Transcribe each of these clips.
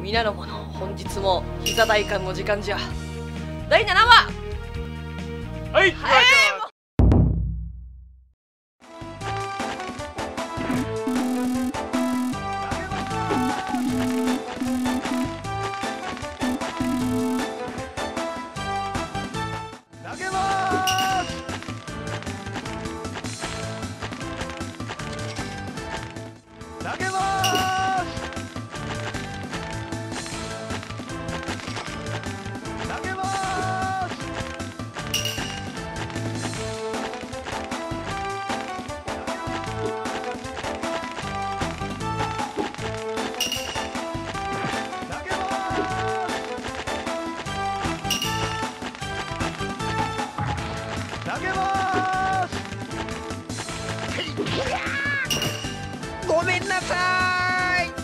皆の者、本日も膝大観の時間じゃ。第7話。 はい、 投げます。投げます。投げます。投げます。ごめんなさい。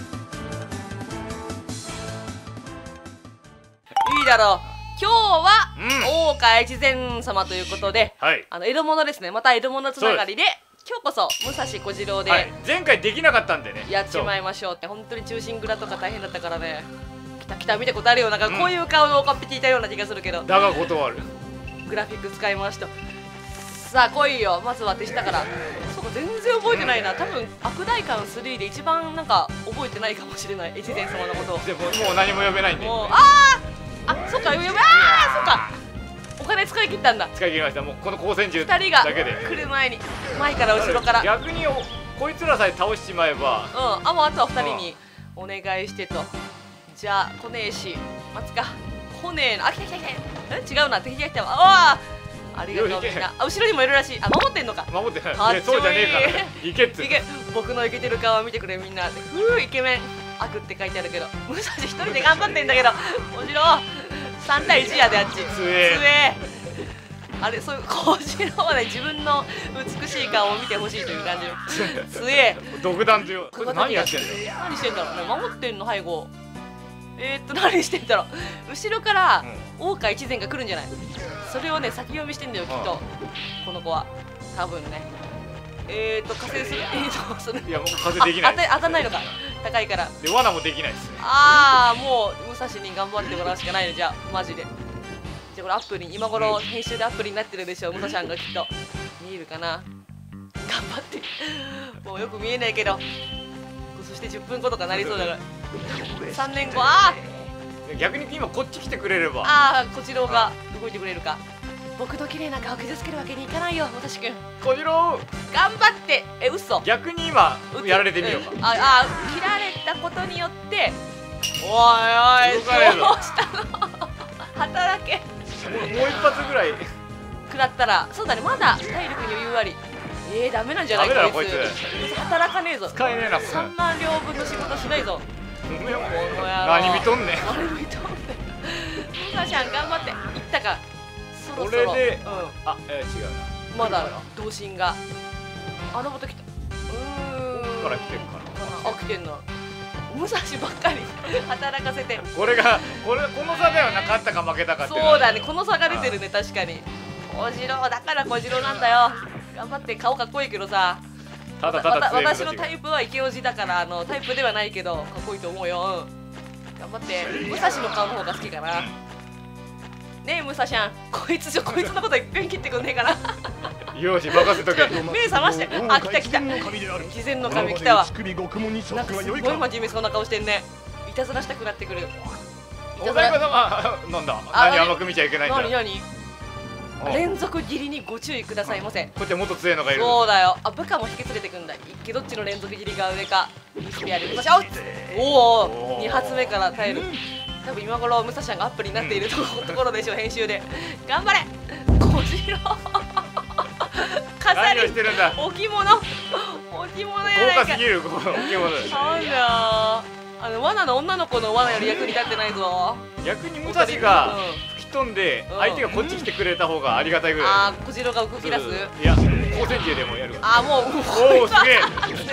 いいだろう。今日は、大岡越前様ということで、 はい、 江戸物ですね。また江戸物つながりで、今日こそ武蔵小次郎で、 はい、前回できなかったんでね、 やっちまいましょうって。本当に忠臣蔵とか大変だったからね。来た来た見たことあるよ。なんかこういう顔のおかっぴきいたような気がするけど。 だが断る。 グラフィック使いました。さあ来いよ。まずは手下から。そうか全然覚えてないな。多分悪代官3で一番なんか覚えてないかもしれない。越前様のことを。 でももう何も呼べないんで。 もうそっかそっか。お金使い切ったんだ。 使い切りました。もうこの光線銃 2人がだけで来る前に前から後ろから。 逆にこいつらさえ倒しちまえば。 もうあとは2人にお願いしてと。じゃあ来ねえし待つか。来ねえな。来た。違うな。敵が来たわ。ありがとうみんな。後ろにもいるらしい。守ってんのか。 守ってない。 かっちょいい。 そうじゃねえから。いけっつ。 いけ。僕のイケてる顔見てくれみんな。イケメン。悪って書いてあるけど。武蔵一人で頑張ってんだけど。小次郎。3対1やであっち。 つえ。 あれそういう小次郎はね自分の美しい顔を見てほしいという感じの。つえ。 独断という。これ何やってんだよ。 何してんだろうね。守ってんの背後。何してんだろう。後ろから大岡越前が来るんじゃない。それをね先読みしてんだよきっと。この子は多分ね。加勢する。 いやもう加勢できない。 当たんないのか。高いから。 で罠もできないです。 もう武蔵に頑張ってもらうしかないのじゃあマジで。じゃあこれアップに今頃編集でアップになってるでしょ武蔵さんがきっと。見えるかな。頑張って。もうよく見えないけど。そして10分後とかなりそうだから。3年後逆に今こっち来てくれれば。 小次郎が動いてくれるか。僕の綺麗な顔傷つけるわけにいかないよ武蔵君。 小次郎頑張って。嘘。 逆に今やられてみようか。 切られたことによっておいどうしたの。働け。 もう一発ぐらい食らったら。そうだねまだ体力に余裕あり。ダメなんじゃないかこいつ。働かねえぞ。 使えねえな。 3万両分の仕事しないぞ。 何見とんねん。 武蔵さん頑張って。いったか。そろそろ。 これで違うな。 まだ同心がまた来た。 こから来てるかな。 来てんの。武蔵ばっかり働かせて。この差ではなかったか負けたかって。 そうだねこの差が出てるね確かに。小次郎だから小次郎なんだよ。頑張って。顔かっこいいけどさ。私のタイプはイケオジだからタイプではないけどかっこいいと思うよ。頑張って。武蔵の顔の方が好きかな。ねえ武蔵ちゃんこいつのこと一遍切ってくんねえかな。 よし任せとけ。 目覚まして。来た。越前の神来たわ。なんかすごい真面目そうな顔してんね。いたずらしたくなってくる。 お前がなんだ。何甘く見ちゃいけないんだ。 何連続斬りにご注意くださいませ。 こっちはもっと強いのがいる。 そうだよ。部下も引き連れてくんだ。どっちの連続斬りが上か見せてやる。おお2発目から耐える。多分今頃武蔵さんがアップになっているところでしょう編集で。頑張れ小次郎。飾り置物やないか。 豪華すぎる置物。 なんだ罠の女の子の罠より役に立ってないぞ。 逆に武蔵が吹き飛んで相手がこっち来てくれた方がありがたいぐらい。 小次郎が動き出す。 いや光線銃でもやる。 もうおおすげえ。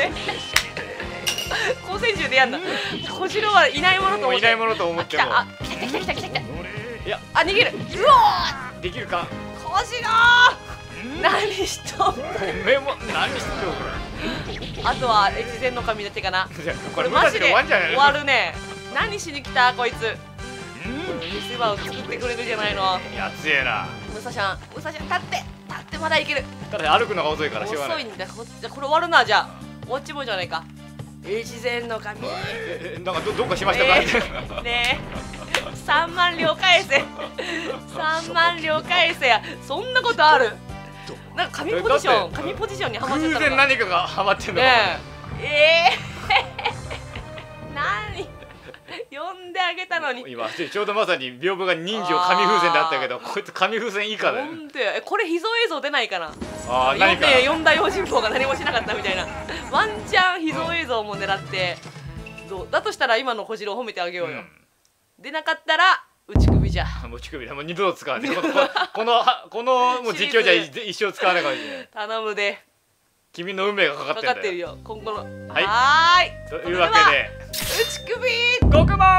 光線銃でやんだ。小次郎はいないものと思って。 いないものと思っても。 来た。 いや逃げる。 できるか。 小次郎何しとん。 おめえも何しとん。 あとは越前の神だけかな。 これマジで終わんじゃないの。 終わるね。 何しに来たこいつ。見せ場を作ってくれるじゃないの。 やつえな。 ムサシャン立ってまだいける。 ただ歩くのが遅いからしょうがない。 遅いんだ。じゃこれ終わるな。じゃあ終わっちもうじゃないか。越前の神。 なんかどうかしましたか。 ねえ3万両返せ。3万両返せや。そんなことある。なんか神ポジションにハマっちゃったのか。 偶然何かがハマってんのか。 ね何呼んであげたのに。 今ちょうどまさに屏風が人情紙風船であったけど、こいつ紙風船以下だよ。 本当や。これ秘蔵映像出ないかな。 何か呼んだ用心棒が何もしなかったみたいな。ワンチャン秘蔵映像も狙って、だとしたら今の小次郎褒めてあげようよ。出なかったら打ち首じゃ。 もう打ち首だ。もう二度と使わない。このもう実況じゃ一生使わないかもしれない。 頼むで。 君の運命がかかってるんだよ。 よ今後の。 はい。というわけで打ち首。 極門。